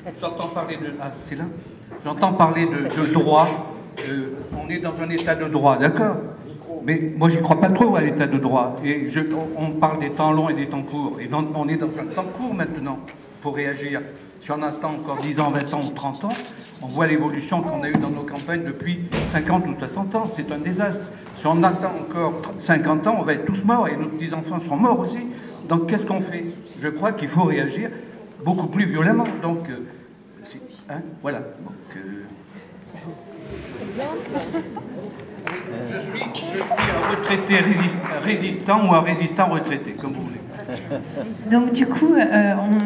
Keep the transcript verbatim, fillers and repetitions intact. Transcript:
J'entends parler de... Ah, c'est là. J'entends parler de, de droit. Euh, on est dans un état de droit, d'accord? Mais moi, j'y crois pas trop à l'état de droit. Et je, on, on parle des temps longs et des temps courts. Et non, on est dans un temps court maintenant pour réagir. Si on attend encore dix ans, vingt ans ou trente ans, on voit l'évolution qu'on a eue dans nos campagnes depuis cinquante ou soixante ans. C'est un désastre. Si on attend encore cinquante ans, on va être tous morts et nos petits-enfants seront morts aussi. Donc qu'est-ce qu'on fait? Je crois qu'il faut réagir beaucoup plus violemment. Donc, euh, hein, voilà. Donc, euh... je, suis, je suis un retraité résist, résistant ou un résistant retraité, comme vous voulez. Donc du coup, euh, on...